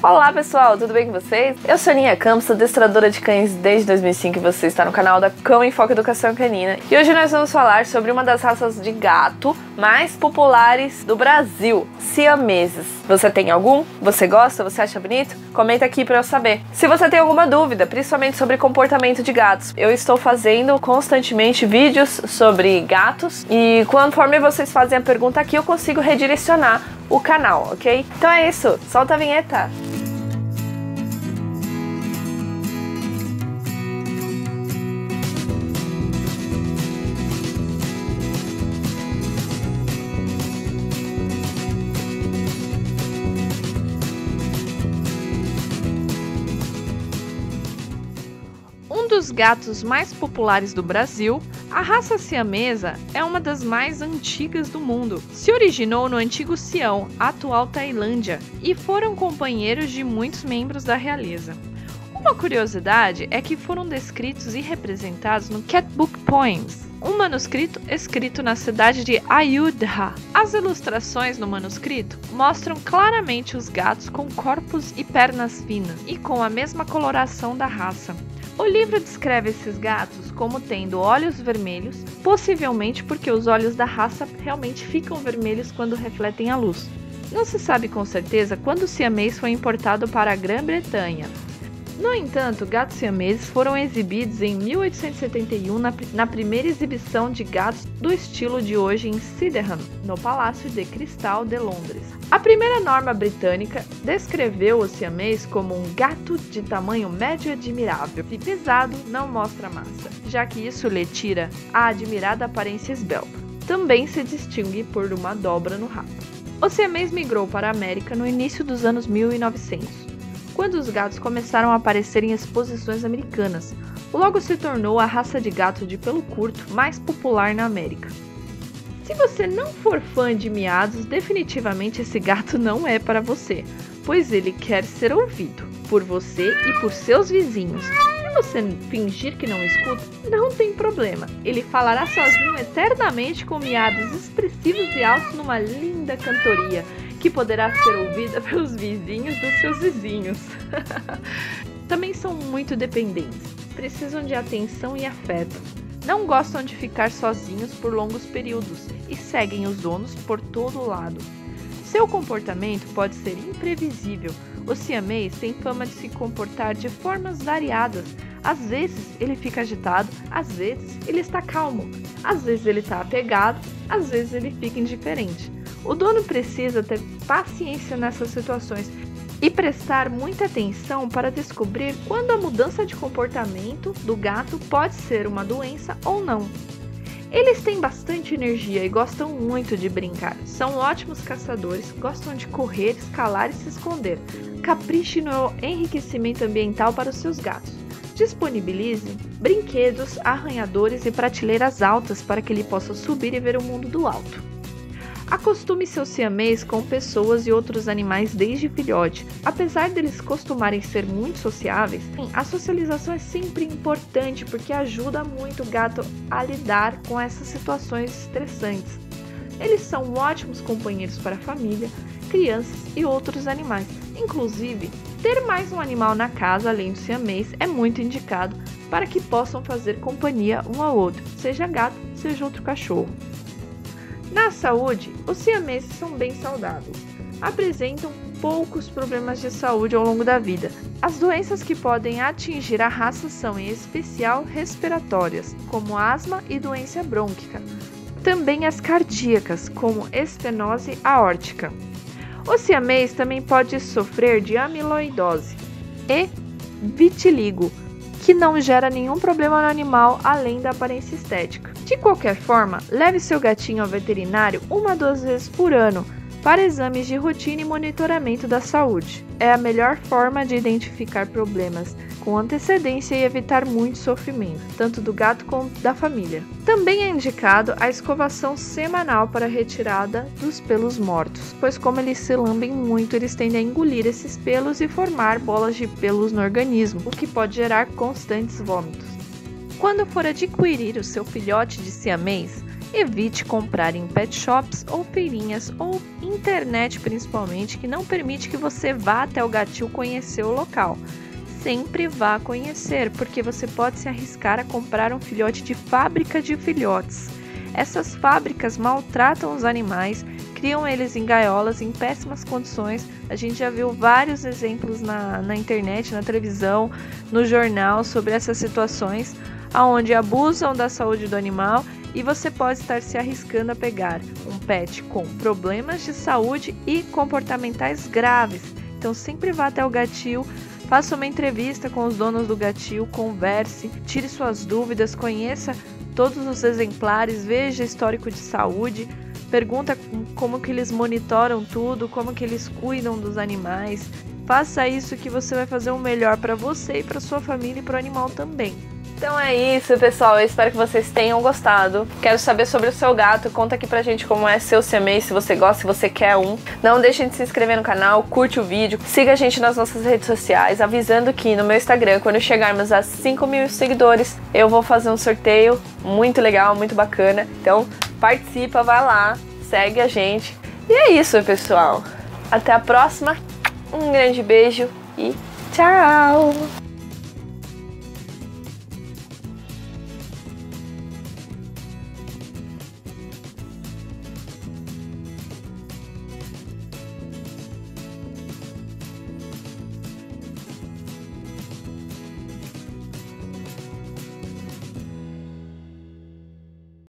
Olá pessoal, tudo bem com vocês? Eu sou a Aninha Campos, adestradora de cães desde 2005 e você está no canal da Cão em Foco Educação Canina. E hoje nós vamos falar sobre uma das raças de gato mais populares do Brasil, siameses. Você tem algum? Você gosta? Você acha bonito? Comenta aqui para eu saber. Se você tem alguma dúvida, principalmente sobre comportamento de gatos, eu estou fazendo constantemente vídeos sobre gatos e conforme vocês fazem a pergunta aqui, eu consigo redirecionar o canal, ok? Então é isso, solta a vinheta! Um dos gatos mais populares do Brasil, a raça siamesa é uma das mais antigas do mundo. Se originou no antigo Sião, atual Tailândia, e foram companheiros de muitos membros da realeza. Uma curiosidade é que foram descritos e representados no Cat Book Poems, um manuscrito escrito na cidade de Ayodhya. As ilustrações no manuscrito mostram claramente os gatos com corpos e pernas finas e com a mesma coloração da raça. O livro descreve esses gatos como tendo olhos vermelhos, possivelmente porque os olhos da raça realmente ficam vermelhos quando refletem a luz. Não se sabe com certeza quando o siamês foi importado para a Grã-Bretanha. No entanto, gatos siameses foram exibidos em 1871 na primeira exibição de gatos do estilo de hoje em Sydenham, no Palácio de Cristal de Londres. A primeira norma britânica descreveu o siamês como um gato de tamanho médio admirável e pesado, não mostra massa, já que isso lhe tira a admirada aparência esbelta. Também se distingue por uma dobra no rabo. O siamês migrou para a América no início dos anos 1900. Quando os gatos começaram a aparecer em exposições americanas, logo se tornou a raça de gato de pelo curto mais popular na América. Se você não for fã de miados, definitivamente esse gato não é para você, pois ele quer ser ouvido por você e por seus vizinhos. Se você fingir que não escuta, não tem problema. Ele falará sozinho eternamente com miados expressivos e altos numa linda cantoria, que poderá ser ouvida pelos vizinhos dos seus vizinhos. Também são muito dependentes, precisam de atenção e afeto. Não gostam de ficar sozinhos por longos períodos e seguem os donos por todo lado. Seu comportamento pode ser imprevisível. O siamês tem fama de se comportar de formas variadas. Às vezes ele fica agitado, às vezes ele está calmo, às vezes ele está apegado, às vezes ele fica indiferente. O dono precisa ter paciência nessas situações e prestar muita atenção para descobrir quando a mudança de comportamento do gato pode ser uma doença ou não. Eles têm bastante energia e gostam muito de brincar. São ótimos caçadores, gostam de correr, escalar e se esconder. Capriche no enriquecimento ambiental para os seus gatos. Disponibilize brinquedos, arranhadores e prateleiras altas para que ele possa subir e ver o mundo do alto. Acostume seu siamês com pessoas e outros animais desde filhote. Apesar deles costumarem ser muito sociáveis, a socialização é sempre importante porque ajuda muito o gato a lidar com essas situações estressantes. Eles são ótimos companheiros para a família, crianças e outros animais. Inclusive, ter mais um animal na casa além do siamês é muito indicado para que possam fazer companhia um ao outro, seja gato, seja outro cachorro. Na saúde, os siameses são bem saudáveis. Apresentam poucos problemas de saúde ao longo da vida. As doenças que podem atingir a raça são, em especial, respiratórias, como asma e doença brônquica. Também as cardíacas, como estenose aórtica. O siamês também pode sofrer de amiloidose e vitiligo, que não gera nenhum problema no animal além da aparência estética. De qualquer forma, leve seu gatinho ao veterinário 1 a 2 vezes por ano para exames de rotina e monitoramento da saúde. É a melhor forma de identificar problemas com antecedência e evitar muito sofrimento, tanto do gato como da família. Também é indicado a escovação semanal para a retirada dos pelos mortos, pois como eles se lambem muito, eles tendem a engolir esses pelos e formar bolas de pelos no organismo, o que pode gerar constantes vômitos. Quando for adquirir o seu filhote de siamês, Evite comprar em pet shops ou feirinhas ou internet principalmente, que não permite que você vá até o gatil conhecer o local. Sempre vá conhecer, porque você pode se arriscar a comprar um filhote de fábrica de filhotes. Essas fábricas maltratam os animais, criam eles em gaiolas em péssimas condições. A gente já viu vários exemplos na internet, na televisão, no jornal sobre essas situações, onde abusam da saúde do animal e você pode estar se arriscando a pegar um pet com problemas de saúde e comportamentais graves. Então sempre vá até o gatil, faça uma entrevista com os donos do gatil, converse, tire suas dúvidas, conheça todos os exemplares, veja histórico de saúde, pergunta como que eles monitoram tudo, como que eles cuidam dos animais. Faça isso que você vai fazer o melhor para você e para sua família e para o animal também. Então é isso, pessoal, eu espero que vocês tenham gostado. Quero saber sobre o seu gato, conta aqui pra gente como é seu siamês, se você gosta, se você quer um. Não deixem de se inscrever no canal, curte o vídeo, siga a gente nas nossas redes sociais, avisando que no meu Instagram, quando chegarmos a 5.000 seguidores, eu vou fazer um sorteio muito legal, muito bacana. Então participa, vai lá, segue a gente. E é isso, pessoal. Até a próxima, um grande beijo e tchau!